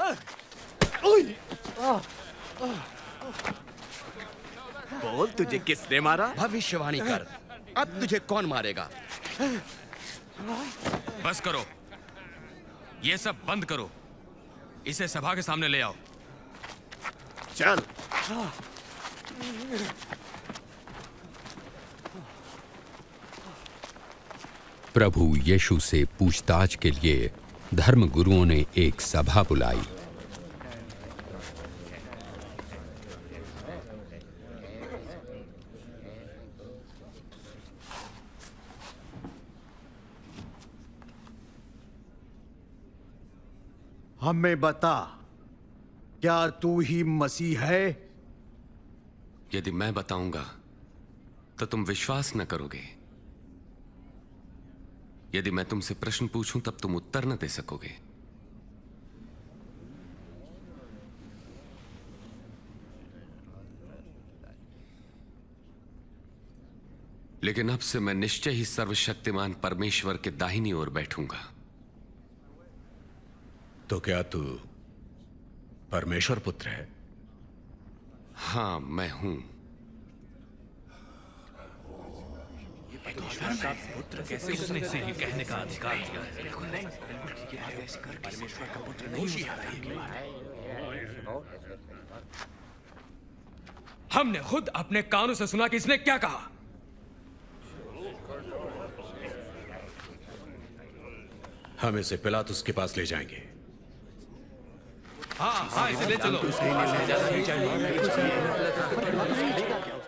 बोल, तुझे किसने मारा? भविष्यवाणी कर, अब तुझे कौन मारेगा? बस करो, ये सब बंद करो। इसे सभा के सामने ले आओ। चल। प्रभु यीशु से पूछताछ के लिए धर्मगुरुओं ने एक सभा बुलाई। हमें बता, क्या तू ही मसीह है? यदि मैं बताऊंगा तो तुम विश्वास न करोगे। यदि मैं तुमसे प्रश्न पूछूं तब तुम उत्तर न दे सकोगे। लेकिन अब से मैं निश्चय ही सर्वशक्तिमान परमेश्वर के दाहिनी ओर बैठूंगा। तो क्या तू परमेश्वर पुत्र है? हां, मैं हूं। पुत्र कैसे उसने इसे ही कहने का अधिकार दिया? परमेश्वर का पुत्र नहीं हो सकता। हमने खुद अपने कानों से सुना कि इसने क्या कहा। हम इसे पिलातुस के पास ले जाएंगे। हाँ, इसे ले चलो।